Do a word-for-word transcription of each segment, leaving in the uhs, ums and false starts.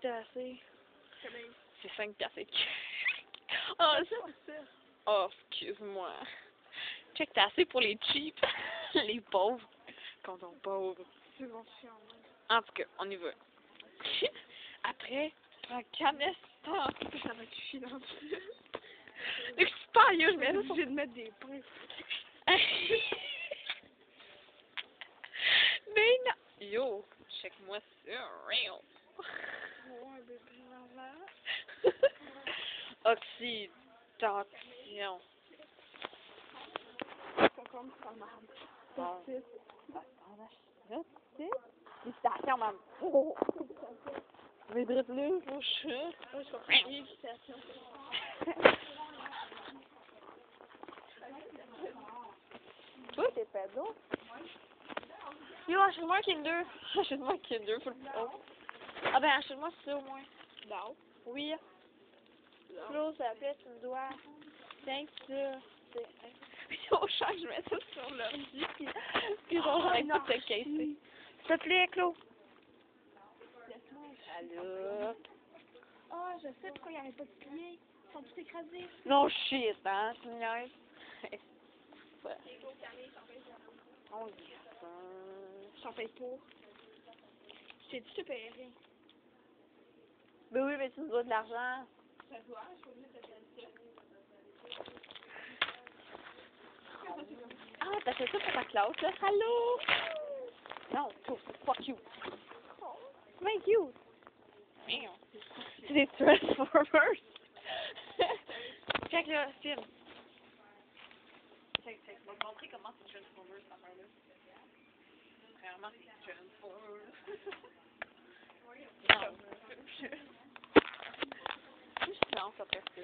t'as assez? Combien? C'est cinq piastres et quelques. Oh, ça? oh, excuse-moi. Check, t'as assez pour les cheap. Les pauvres. Comptons pauvres. C'est bon, chiant. En tout cas, on y va. Après, tu prends canestance. Ça va être chiant. C'est super, yo, je Je mets vais ça être sur... obligée de mettre des points. Mais non! Yo, check-moi ça. Real. Ouais, bébé, maman. Oxydation. C'est comme ça, maman. Bon. C'est Félicitations, maman. Oh! Mais drette-le, mon chat. Moi, je vais faire félicitations. Toi, t'es pédo? Yo, achète-moi un Kinder. Achète-moi un Kinder, faut le oh. Ah ben, achète-moi ça au moins. Non. Oui. Non. Flo, ça fait, tu me dois. Tiens, ça. C'est... Yo, chat, je mets ça sur l'ordi, puis, puis genre, j'arrête pas de te casser. S'il te plaît, Claude. Allô? Ah, je sais pourquoi il n'y avait pas de pliés. Ils sont tous écrasés. Non, shit, hein, tu me niaises. Ouais. On dit ça. J'en paye pour. C'est du super rien. Ben oui, mais tu me dois de l'argent. Ça doit, je suis obligée de te dire Ah, t'as fait ça pour ta classe, là? Allô? Non, toi, fuck you. C'est bien cute. Merde. C'est des Transformers. Check là, film. Check, check. Je vais te montrer comment c'est Transformers, cette affaire-là. Vraiment, c'est Transformers. Non. Je silence après ça.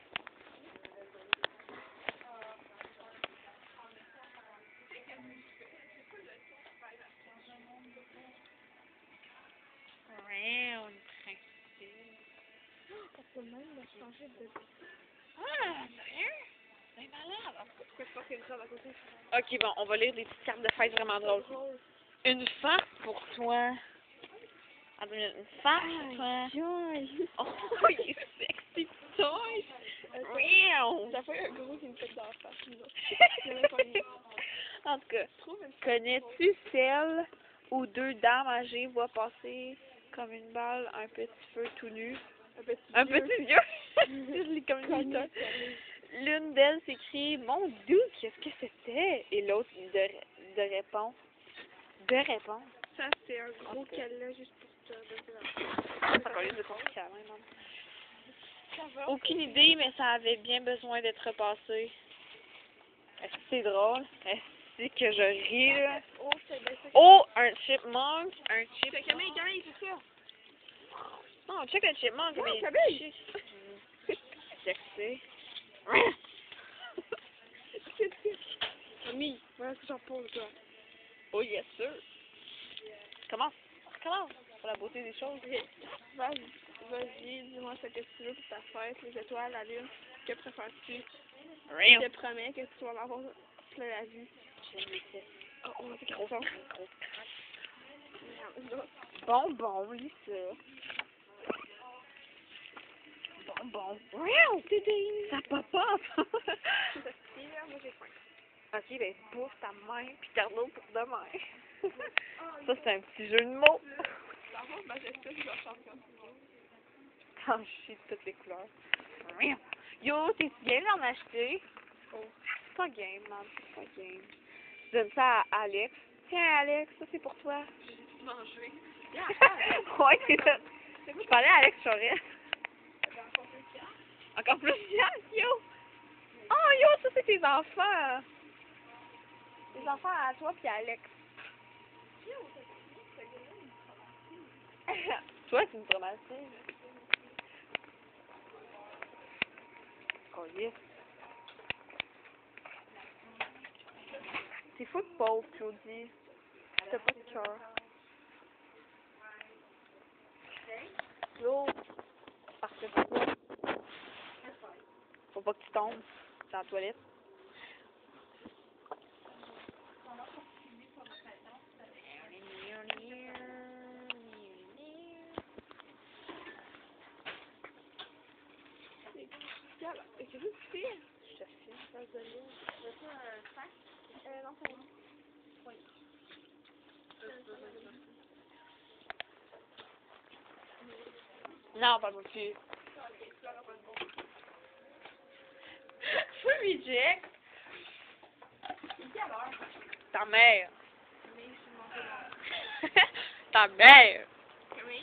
Round princesse. parce que même, il a changé de... Ah, sérieux? C'est malade. Pourquoi je pense qu'il y a une corde à côté? Ok, bon, on va lire des petites cartes de fête vraiment drôles. Une farce pour toi. Attends, une farce pour toi. Joy! Oh, il est sexy, toy. Wow. Ça fait un gros qui me fait dans la face, nous autres. Il y en a pas mis. En tout cas, Trouve une connais-tu celle où deux dames âgées voient passer comme une balle un petit feu tout nu? un petit Un vieux. petit vieux? Je lis comme une Connu, histoire. sérieux. L'une d'elles s'écrie « Mon Dieu, qu'est-ce que c'était? » Et l'autre de, de répond « De répondre. » Ça, c'est un gros qu'elle a juste pour te donner Ça colle de compliqué, hein, maman. Ça va. Aucune idée, mais ça avait bien besoin d'être repassé. Est-ce que c'est drôle? Est-ce que je ris, là? Oh, c'est bien ça. Oh, un chipmunk, un chip. C'est Camille, Camille, c'est ça. Non, check le chipmunk. Non, mais... Camille. Check c'est. Camille, voilà ce que j'en pose, toi. Oh, yes, sir. Commence. Commence. Pour la beauté des choses. Vas-y, vas-y, dis-moi ce que tu veux pour ta fête, les étoiles, la lune. Que préfères-tu? Rien. Je te promets que tu vas m'avoir plein la vie. J'aime les fesses. Oh, oh, c'est Gros, gros. gros. Merde, Bon, bon, lis ça. Bon, bon. Wow, tédé. Ça pop up. c'est ça. Moi, j'ai faim. Ok, ben, bouffe ta main, puis garde-l'eau pour demain. Ça, c'est un petit jeu de mots. Dans mon majesté, je vais chanter comme ça. Quand je chie de toutes les couleurs. Yo, t'es-tu game d'en acheter? Oh. C'est pas game, man. C'est pas game. Je donne ça à Alex. Tiens, Alex, ça, c'est pour toi. Manger. Ouais, c'est ça. Je parlais à Alex Chorel. Encore plus fier, yo! Oh, yo, ça, c'est tes enfants! Tes enfants à toi pis à Alex. Toi, tu me traumatises. Oh, yes. T'es fou de pauvre, Claudie. T'as pas de cœur. Claude, parfait pour toi. Faut pas que tu tombes dans la toilette. Alors, qu'est-ce que tu fais? Je te filme. Ça se donne. Veux-tu un sac? Euh, non, c'est bon. Oui. Non, pas moi plus. Fou reject. Ta mère. Ta mère.